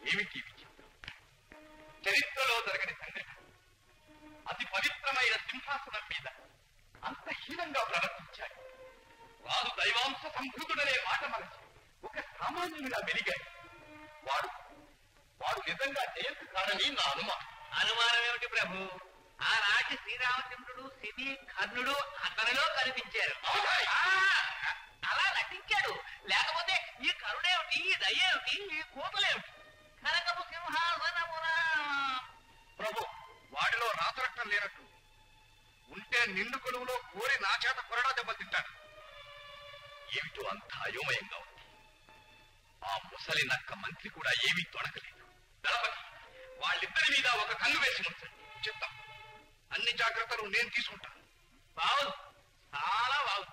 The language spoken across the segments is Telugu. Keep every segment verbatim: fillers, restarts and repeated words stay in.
ఏమిటి విచిత్రం? చరిత్రలో జరగని సంఘటన. అతి పవిత్రమైన సింహాసనం మీద అంత హీనంగా ప్రవర్తించాడు. వారు దైవాంశ సంభూతుడనే మాట మరచి ఒక సామాన్యునిగా మెలిగాడు. వాడు వాడు నిజంగా జయంతి కాడని నా అనుమానం. అనుమానం ఏమిటి ప్రభు? ఆనాటి శ్రీరామచంద్రుడు శని కర్ణుడు అతనిలో కనిపించారు. అలా నటించాడు. లేకపోతే ఈ కరుణేమిటి, ఈ దయ్యేమిటి, ఈ కూతులేమిటి? కనకపు సింహాసనమున ప్రభు, వాడిలో రాతరక్తం లేనట్టు ఉంటే నిండు కొలువులో కోరి నా చేత కొరడా దెబ్బలు తింటాడు. ఏమిటో అంత అయోమయంగా ఉంది. ఆ ముసలి నక్క మంత్రి కూడా ఏమీ తొడగలేదు. దళపతి, వాళ్ళిద్దరి మీద ఒక కన్ను వేసి ఉంచండి. చెప్తాం. అన్ని జాగ్రత్తలు నేను తీసుకుంటాను. బాగుంది, చాలా బాగుంది.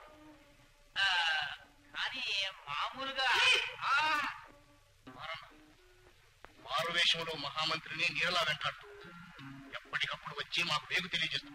కానీ మామూలుగా మారు వేషంలో మహామంత్రిని నీరలా వెంటాడుతూ ఎప్పటికప్పుడు వచ్చి మాకు వేగు తెలియజేస్తుంది.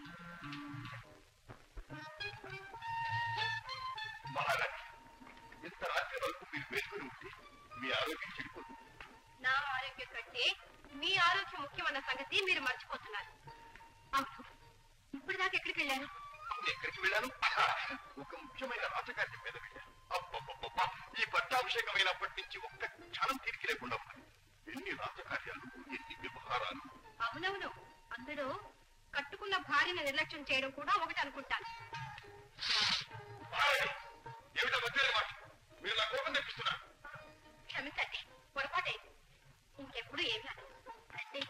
మహారాణి, ఇంత రాత్రి వరకు మీరు వేసుకుని ఉంటే మీ ఆరోగ్యం చెడిపోతుంది. నా ఆరోగ్యం కంటే మీ ఆరోగ్యం ముఖ్యమన్న సంగతి మీరు మర్చిపోతున్నారు. అవును, ఇప్పుడు దాకా ఎక్కడికి వెళ్ళాను? ఎక్కడికి వెళ్ళాను? ఒక ముఖ్యమైన రాజకార్యం మీద వెళ్ళాను. అబ్బబ్బబ్బా, ఈ పట్టాభిషేకం అయినప్పటి నుంచి ఒక్క క్షణం తిరిగి లేకుండా ఉన్నది. ఎన్ని రాజకార్యాలు, ఎన్ని వ్యవహారాలు. అవునవును, అందులో కట్టుకున్న భార్యను నిర్లక్ష్యం చేయడం కూడా ఒకటి అనుకుంటాను. ఏమిటో మధ్య మాట, మీరు నా కోపం తెప్పిస్తున్నారు. క్షమించండి, పొరపాటే. ఇంకెప్పుడు ఏం కాదు. అంటే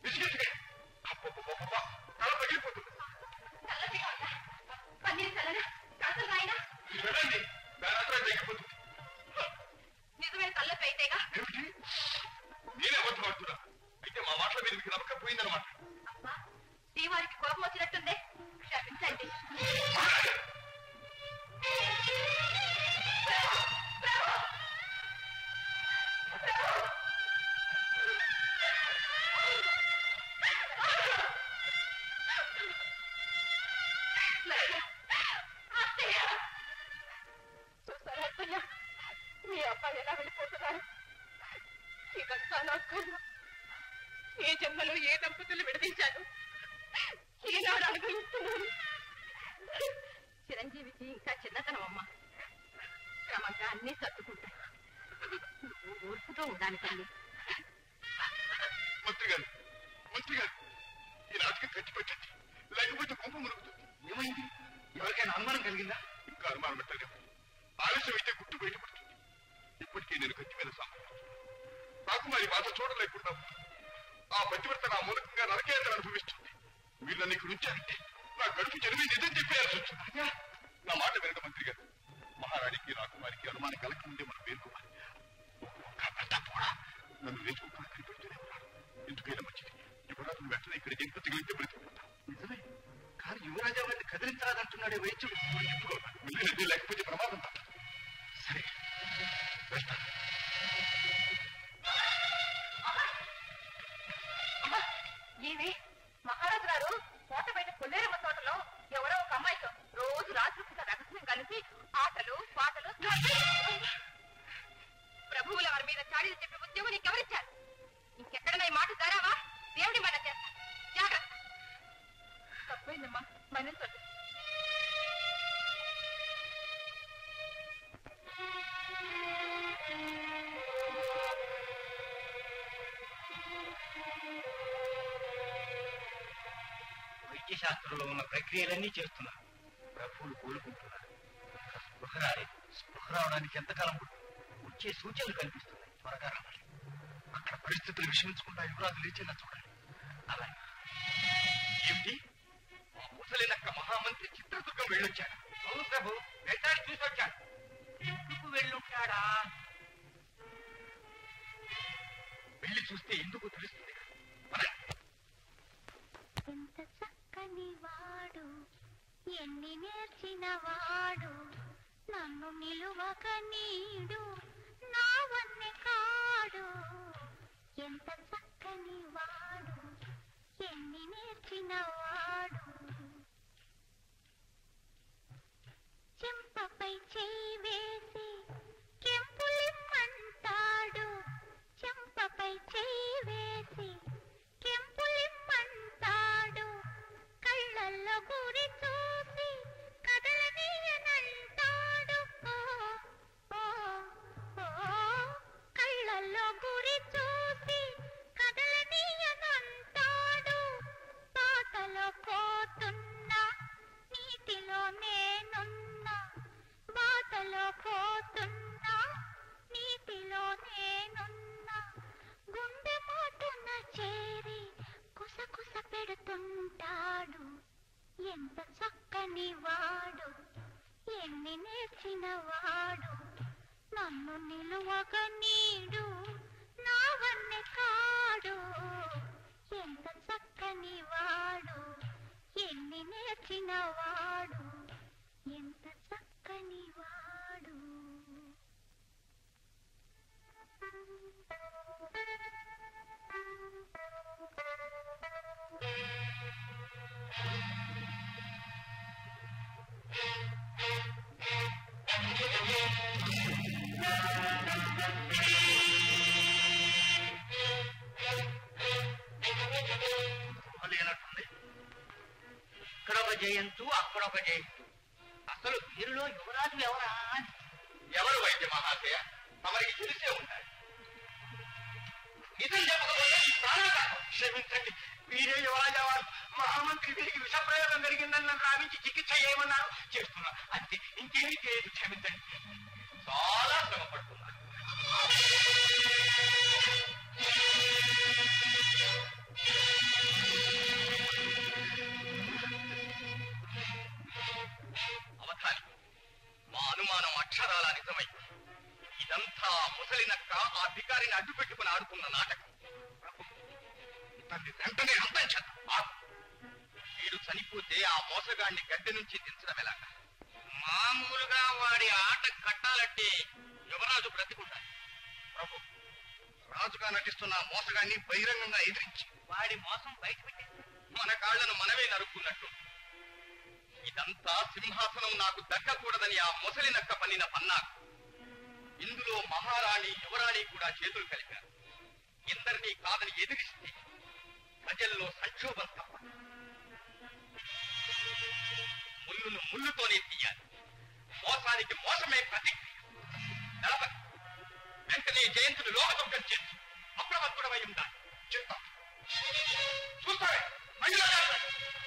తల పగిలిపోతుంది. పన్నీరు చల్లగా కాదు రాయనా? వెళ్ళండి, దాని తగ్గిపోతుంది. నిజమైన తల్లపి అయితేగా. ఏమిటి, నేనే వద్దుపడుతున్నా? అయితే మా మాటల మీద మీకు నమ్మకం పోయిందనమాట. అమ్మా, శ్రీవారికి కోపం వచ్చినట్టుందే. క్షమించండి. మీ అబ్బాయి ఎలా వెళ్ళిపోతున్నారు? ఇదంతా నా కర్మ. ఏ జన్మలో ఏ దంపతులు విడదీశాను, ఈనాడు అనుభవిస్తున్నాను. చిరంజీవికి ఇంకా చిన్నతనం అమ్మ. క్రమంగా అన్నీ సర్దుకుంటాయి. నువ్వు ఊర్పుతో ఉండాలి తల్లి. మంత్రి గారు, మంత్రి గారు, ఈ రాజకీయ ఖర్చు పెట్టండి, లేకపోతే కుంభం మురుగుతుంది. ఏమైంది? ఎవరికైనా అనుమానం కలిగిందా? ఇంకా అనుమానం పెట్టలేదు. ఆలస్యం అయితే గుట్టు బయటపడుతుంది. ఇప్పటికే నేను కత్తి మీద సాగుతున్నాను. నాకు మరి బాధ చూడలేకుండా ఆ పతివ్రత నా మూలకంగా నరకేంద్ర అనుభవిస్తుంది. మీరు నన్ను ఇక్కడ ఉంచారంటే నా గడుపు చెరువు నిజం చెప్పేయాల్సి వచ్చింది. నా మాట వినడం మంత్రి గారు. మహారాణికి రాకుమారికి అనుమానం కలగకముందే మనం పేర్కోవాలి. కూడా నన్ను లేచుకోకుండా కనిపెడుతూనే ఉన్నాడు. ఎందుకైనా మంచిది, యువరాజును వెంటనే ఇక్కడ జంకు తగిలితే బ్రతికిపోతాను. నిజమే, కానీ యువరాజా వారిని కదిలించాలంటున్నాడే వైద్యుడు. వెళ్ళినది లేకపోతే ప్రమాదం తప్ప. సరే, వెళ్తాను. ఏమి మహారాజు గారు కోట బయట కొల్లేరమ్మ తోటలో ఎవరో ఒక అమ్మాయితో రోజు రాత్రి పూట రహస్యం కలిసి ఆటలు పాటలు. ప్రభువుల వారి మీద చాడీలు చెప్పే ఉద్యోగం నీకెవరిచ్చారు? ఇంకెక్కడన్నా ఈ మాట జరావా? దేవుడి మన చేస్తా. జాగ్రత్త. తప్పైందమ్మా, మన్నించండి. వైద్య శాస్త్రంలో ఉన్న ప్రక్రియలన్నీ చేస్తున్నారు. ప్రభువులు కోలుకుంటున్నారు. స్పృహ రాలేదు. స్పృహ రావడానికి ఎంతకాలం వచ్చే సూచనలు కనిపిస్తున్నాయి. త్వరగా రావాలి. అక్కడ పరిస్థితులు విషమించకుండా యువరాజు లేచేలా చూడాలి. అలాగే. ఏమిటి, ఆ ముసలి నక్క మహామంత్రి చిత్రదుర్గం వెళ్ళొచ్చాడు? అవును ప్రభు, వెంటాడి చూసొచ్చాడు. ఎందుకు వెళ్ళుంటాడా? వెళ్ళి చూస్తే ఎందుకు తెలుస్తుంది. ఎంత చక్కని వాడు, ఎన్ని నేర్చిన వాడు, నన్ను నిలువక నీడు నా వన్నె కాడు. ఎంత చక్కని వాడు, ఎన్ని నేర్చిన వాడు, చెంపపై చేయి వేసి కెంపులిమ్మంటాడు. చెంపపై చేయి నిలువక నీడు నావన్నె కాడు ఎంత చక్కని వాడు ఎన్ని నేర్చిన వాడు ఎంత చక్కని వాడు ఇక్కడొక జయంతు అక్కడొక జయంతు. అసలు వీరిలో యువరాజు ఎవరా? ఎవరు వైద్య మహాశయ? తమరికి తెలిసే ఉంటాయి. నిజం చెప్పకపోతే క్షమించండి, వీరే యువరాజా వారు. మహామంత్రి వీరికి విషప్రయోగం జరిగిందని నన్ను రావించి చికిత్స చేయమన్నారు. చేస్తున్నా అంతే, ఇంకేమీ తెలియదు. క్షమించండి. చాలా శ్రమపడుతున్నారు. అవధాని, మా అనుమానం అక్షరాల నిజమైంది. ఇదంతా ముసలినక్క ఆ అధికారిని అడ్డు పెట్టుకుని ఆడుతున్న నాటకం. ఇతన్ని వెంటనే అంతం చేద్దాం. వీడు చనిపోతే ఆ మోసగాడిని గద్దె నుంచి దించడం ఎలాగా? మామూలుగా వాడి ఆట కట్టాలంటే యువరాజు బ్రతికుంటాడు. ప్రభు, రాజుగా నటిస్తున్న మోసగాడిని బహిరంగంగా ఎదిరించి వాడి మోసం బయట పెట్టేసి మన కాళ్లను మనమే నరుక్కున్నట్టు. ఇదంతా సింహాసనం నాకు దక్కకూడదని ఆ ముసలి నక్క పన్నిన పన్నాకు. ఇందులో మహారాణి యువరాణి కూడా చేతులు కలిపారు. ఇందరినీ కాదని ఎదిరిస్తే ప్రజల్లో సంక్షోభం తప్ప. ముళ్ళును ముళ్ళుతోనే తీయాలి. మోసానికి మోసమే ప్రతిక్రియ. నలభై వెంటనే జయంతుడు లోకదుర్గం చేసి అప్రమత్తుడమై ఉండాలి. చెప్తాం చూస్తావే మహిళ